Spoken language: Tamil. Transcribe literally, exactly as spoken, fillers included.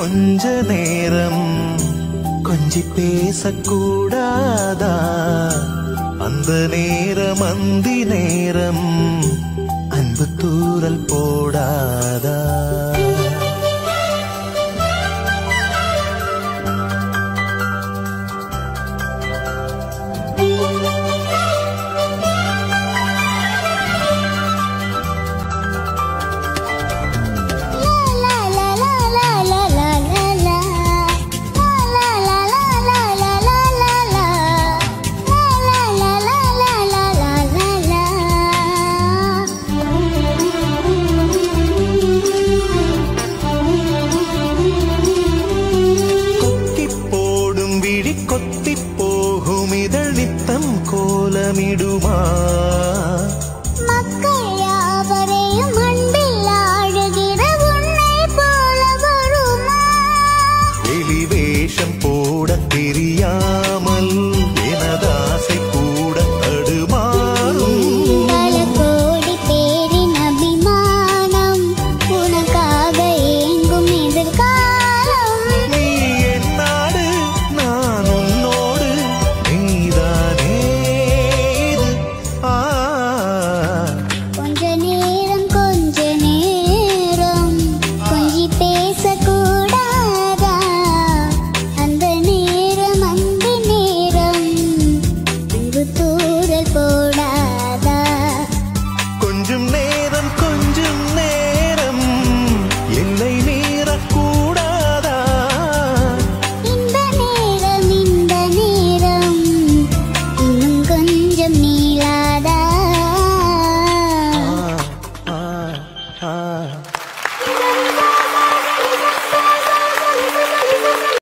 கொஞ்ச நேரம் கொஞ்சி பேசக்கூடாதா? அந்த நேரம் அந்தி நேரம் அன்பு தூரல் போடாதா? கோலமிடுமா மக்கள் யாவரையும் அன்பில் ஆழுகிற உன்னை போல வருமா? வெளி வேஷம் போட தெரியாமல் எனதாசை கூட தடுமாறும். பல கோடி பேரின் அபிமானம் உனக்காக ஏங்கும் எதிர்காலம். நீ என் நாடு, நான் உன்னோடு, நீதானே இது. ஆ கொஞ்ச நேரம் கொஞ்ச நேரம் கொஞ்சி பேசக்கூடாதா? அந்த நேரம் அந்த நேரம் அன்பு தூரல் போ